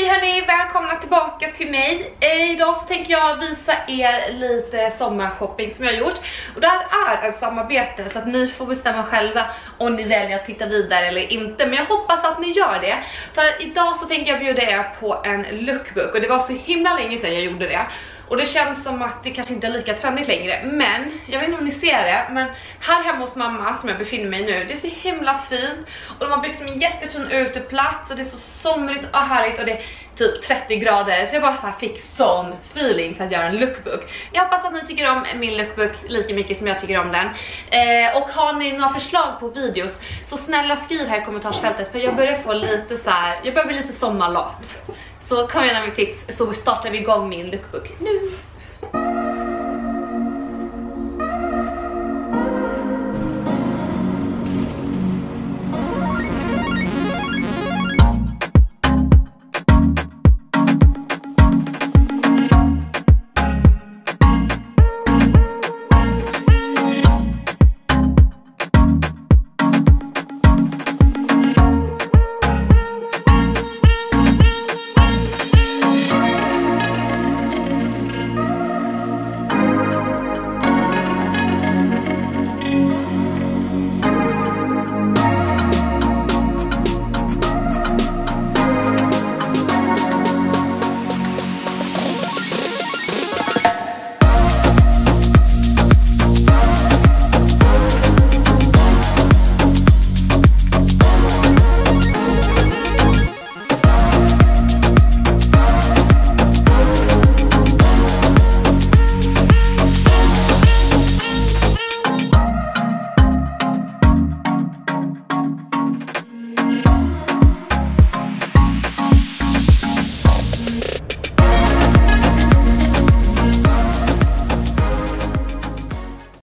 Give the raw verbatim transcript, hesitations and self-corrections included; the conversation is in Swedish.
Hej hörni, välkomna tillbaka till mig. eh, Idag så tänker jag visa er lite sommarshopping som jag har gjort. Och det här är ett samarbete så att ni får bestämma själva om ni väljer att titta vidare eller inte. Men jag hoppas att ni gör det. För idag så tänker jag bjuda er på en lookbook. Och det var så himla länge sedan jag gjorde det. Och det känns som att det kanske inte är lika trendigt längre. Men, jag vet inte om ni ser det, men här hemma hos mamma som jag befinner mig nu, det är så himla fint. Och de har byggt som en jättefin uteplats och det är så somrigt och härligt och det är typ trettio grader. Så jag bara så här fick sån feeling för att göra en lookbook. Jag hoppas att ni tycker om min lookbook lika mycket som jag tycker om den. eh, Och har ni några förslag på videos så snälla skriv här i kommentarsfältet. För jag börjar få lite så här, jag börjar bli lite sommarlat. Så kom gärna med tips så startar vi igång min lookbook nu.